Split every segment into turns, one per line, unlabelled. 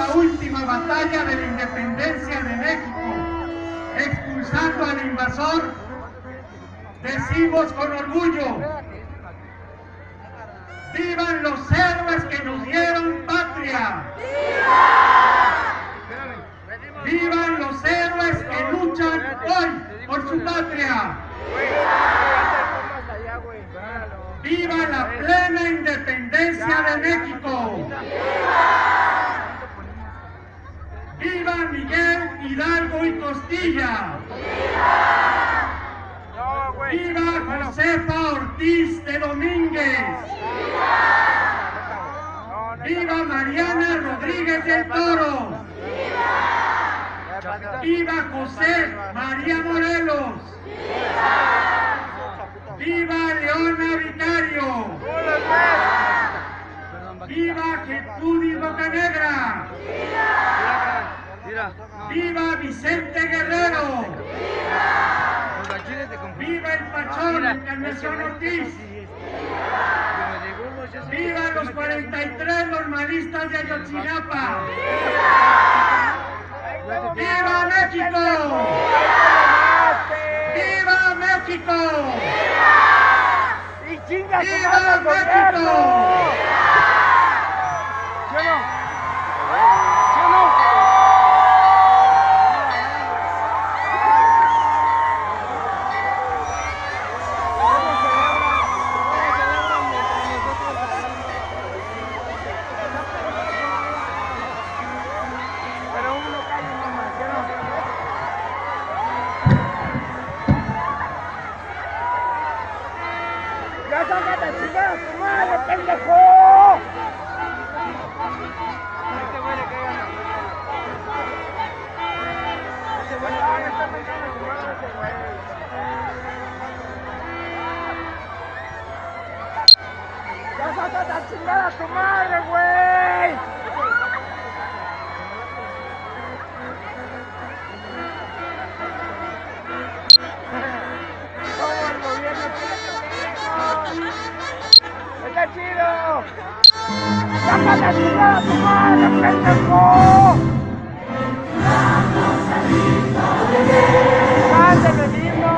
la última batalla de la independencia de México, expulsando al invasor, decimos con orgullo: ¡vivan los héroes que nos dieron patria! ¡Vivan los héroes que luchan hoy por su patria! ¡Viva la plena independencia de México! ¡Viva Miguel Hidalgo y Costilla! ¡Viva Josefa Ortiz de Domínguez! ¡Viva Mariana Rodríguez del Toro! ¡Viva José María Morelos! ¡Viva Leona Vicario! ¡Viva Gertrudis Bocanegra! ¡Viva Vicente Guerrero! ¡Viva el Pachón Encarnación Ortiz! ¡Viva los 43 normalistas de Ayotzinapa! ¡Viva México! ¡Viva México!
¡Y chinga su
¡Viva
madre el gobierno! ¿Sí o no? ¿Sí o no? Pero uno cae nomás, ¿sí o no? ¡Ya sácate a chingar a tu madre, pendejo! Este güey le cae a la ese güey le está metiendo a su madre ese güey. ¡Ya sácate a chingar a tu madre, güey! ¿Cómo el gobierno tiene que ¡está chido! ¡Sácate a chingar a tu madre, pendejo! ¡Cállate, mismo!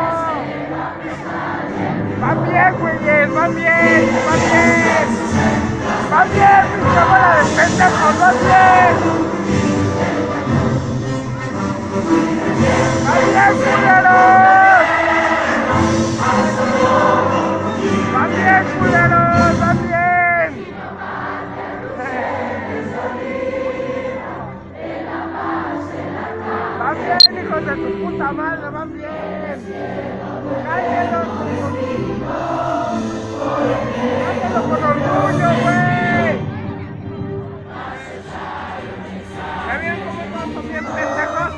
¡Van bien, güeyes! ¡Van bien! ¡Van bien! ¡Van bien, pinche bola de pendejos! ¡Van bien! ¡Van bien, culeros! ¡Van bien, culeros! ¡Van bien! ¡Van bien, hijos de tu puta madre! ¡Van bien! ¡Cállenlos! ¡Cállenlos con orgullo, güey! ¿Ya vieron cómo vamos bien, pendejos?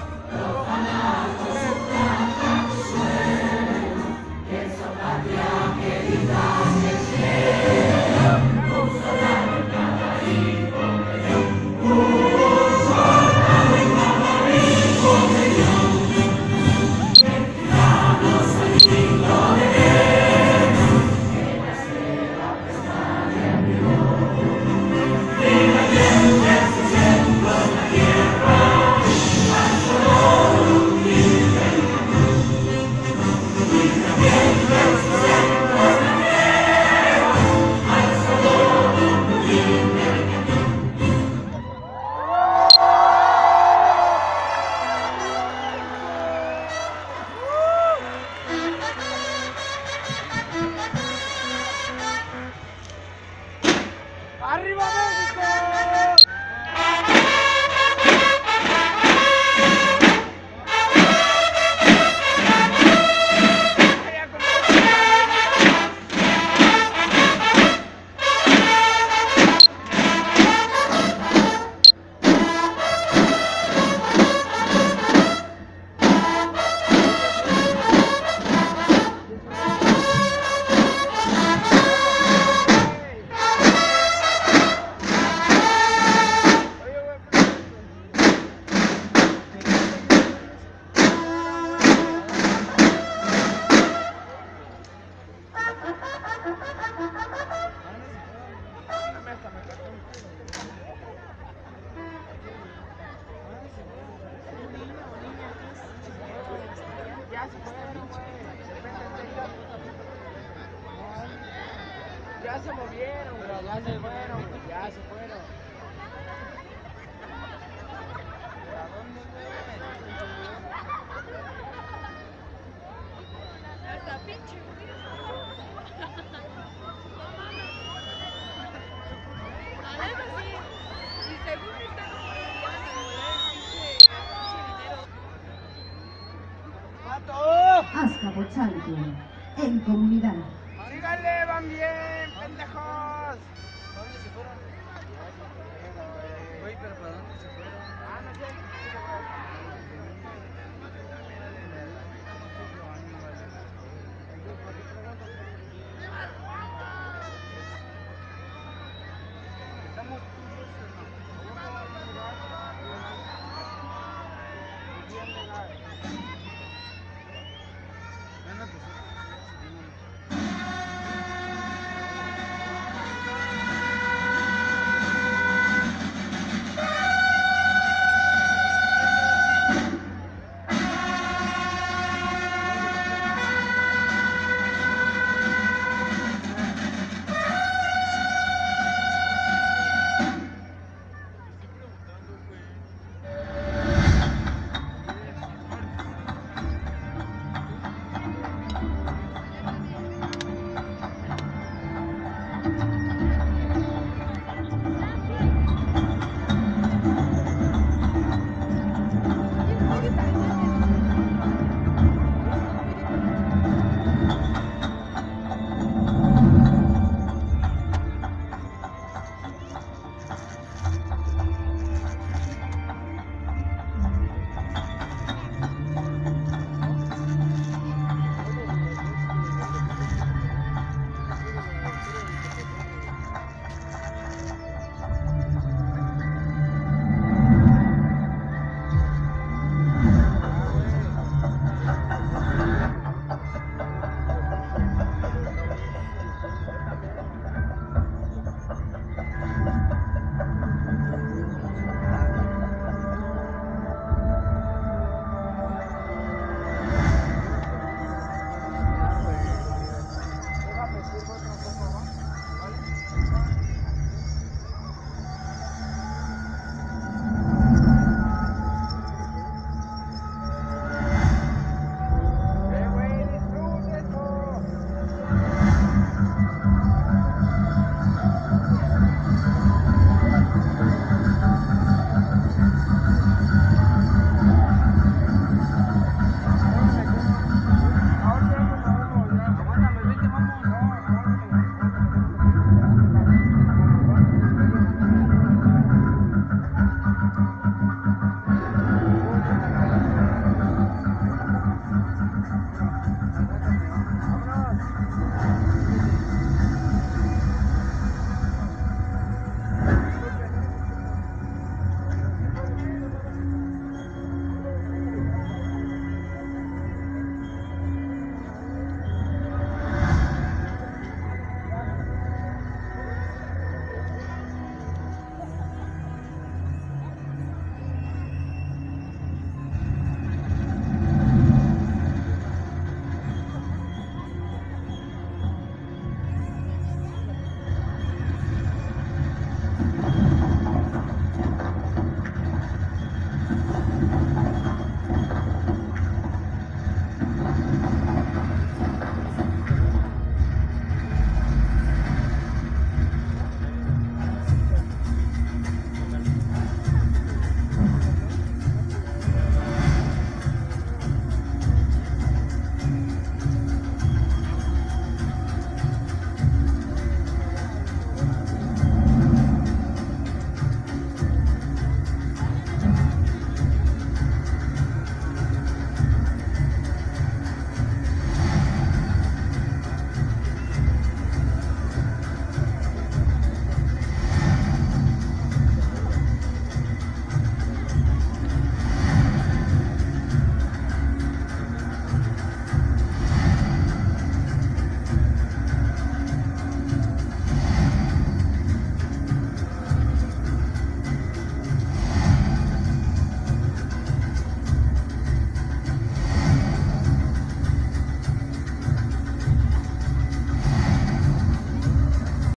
Ya se fueron, güey. Ya se movieron, güey. Ya se fueron, güey. Ya se fueron. ¿A dónde, güey?
Hasta pinche. Además, sí. Y según está como que ya se devolver pinche dinero.
¡Mato!
Azcapotzalco, en comunidad.
¡Síganle, van bien, pendejos! ¿Dónde se fueron? Güey, pero ¿para dónde se fueron? Ah, no sé. Estamos tuyos, hermano.